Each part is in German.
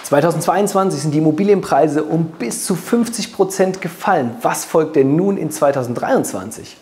2022 sind die Immobilienpreise um bis zu 50% gefallen. Was folgt denn nun in 2023?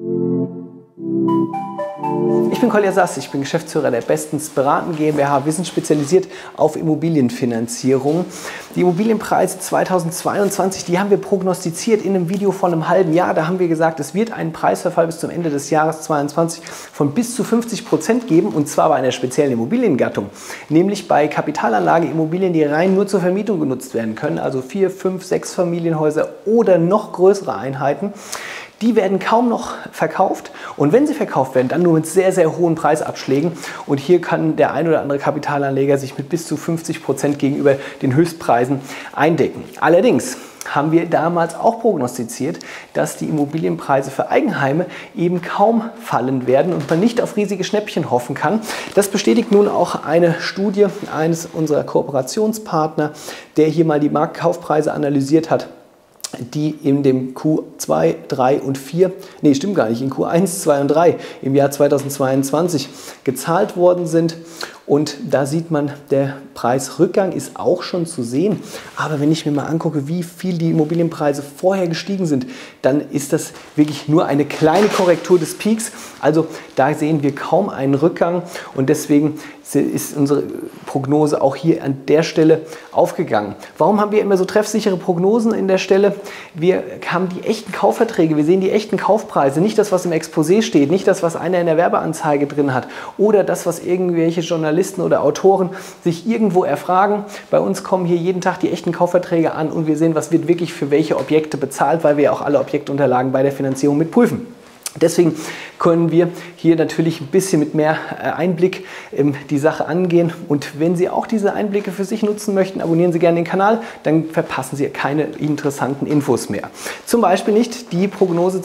Ich bin Kolja Sass, ich bin Geschäftsführer der Bestens Beraten GmbH. Wir sind spezialisiert auf Immobilienfinanzierung. Die Immobilienpreise 2022, die haben wir prognostiziert in einem Video von einem halben Jahr. Da haben wir gesagt, es wird einen Preisverfall bis zum Ende des Jahres 2022 von bis zu 50% geben, und zwar bei einer speziellen Immobiliengattung, nämlich bei Kapitalanlageimmobilien, die rein nur zur Vermietung genutzt werden können, also 4, 5, 6 Familienhäuser oder noch größere Einheiten. Die werden kaum noch verkauft, und wenn sie verkauft werden, dann nur mit sehr, sehr hohen Preisabschlägen. Und hier kann der ein oder andere Kapitalanleger sich mit bis zu 50% gegenüber den Höchstpreisen eindecken. Allerdings haben wir damals auch prognostiziert, dass die Immobilienpreise für Eigenheime eben kaum fallen werden und man nicht auf riesige Schnäppchen hoffen kann. Das bestätigt nun auch eine Studie eines unserer Kooperationspartner, der hier mal die Marktkaufpreise analysiert hat, die in dem Q2, 3 und 4, nee, stimmt gar nicht, in Q1, 2 und 3 im Jahr 2022 gezahlt worden sind. Und da sieht man, der Preisrückgang ist auch schon zu sehen. Aber wenn ich mir mal angucke, wie viel die Immobilienpreise vorher gestiegen sind, dann ist das wirklich nur eine kleine Korrektur des Peaks. Also da sehen wir kaum einen Rückgang, und deswegen ist unsere Prognose auch hier an der Stelle aufgegangen. Warum haben wir immer so treffsichere Prognosen in der Stelle? Wir haben die echten Kaufverträge, wir sehen die echten Kaufpreise, nicht das, was im Exposé steht, nicht das, was einer in der Werbeanzeige drin hat oder das, was irgendwelche Journalisten oder Autoren sich irgendwo erfragen. Bei uns kommen hier jeden Tag die echten Kaufverträge an, und wir sehen, was wird wirklich für welche Objekte bezahlt, weil wir ja auch alle Objektunterlagen bei der Finanzierung mit prüfen. Deswegen können wir hier natürlich ein bisschen mit mehr Einblick die Sache angehen. Und wenn Sie auch diese Einblicke für sich nutzen möchten, abonnieren Sie gerne den Kanal, dann verpassen Sie keine interessanten Infos mehr. Zum Beispiel nicht die Prognose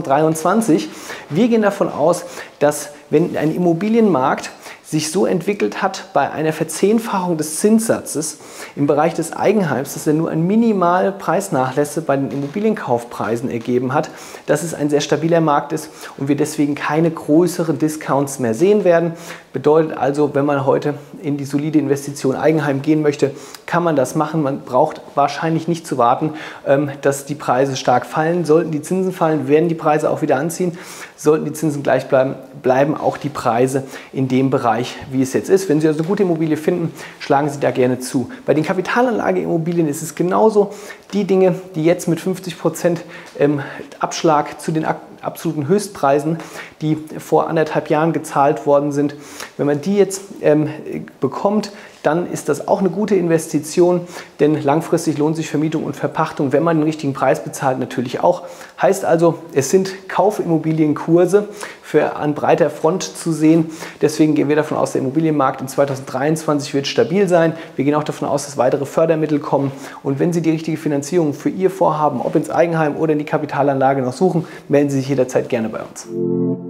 2023. Wir gehen davon aus, dass, wenn ein Immobilienmarkt sich so entwickelt hat bei einer Verzehnfachung des Zinssatzes im Bereich des Eigenheims, dass er nur ein minimal Preisnachlässe bei den Immobilienkaufpreisen ergeben hat, dass es ein sehr stabiler Markt ist und wir deswegen keine größeren Discounts mehr sehen werden. Bedeutet also, wenn man heute in die solide Investition Eigenheim gehen möchte, kann man das machen. Man braucht wahrscheinlich nicht zu warten, dass die Preise stark fallen. Sollten die Zinsen fallen, werden die Preise auch wieder anziehen. Sollten die Zinsen gleich bleiben, bleiben auch die Preise in dem Bereich, wie es jetzt ist. Wenn Sie also eine gute Immobilie finden, schlagen Sie da gerne zu. Bei den Kapitalanlageimmobilien ist es genauso. Die Dinge, die jetzt mit 50% Abschlag zu den absoluten Höchstpreisen, die vor 1,5 Jahren gezahlt worden sind, wenn man die jetzt bekommt, dann ist das auch eine gute Investition, denn langfristig lohnt sich Vermietung und Verpachtung, wenn man den richtigen Preis bezahlt, natürlich auch. Heißt also, es sind Kaufimmobilienkurse an breiter Front zu sehen. Deswegen gehen wir davon aus, der Immobilienmarkt in 2023 wird stabil sein. Wir gehen auch davon aus, dass weitere Fördermittel kommen. Und wenn Sie die richtige Finanzierung für Ihr Vorhaben, ob ins Eigenheim oder in die Kapitalanlage noch suchen, melden Sie sich jederzeit gerne bei uns.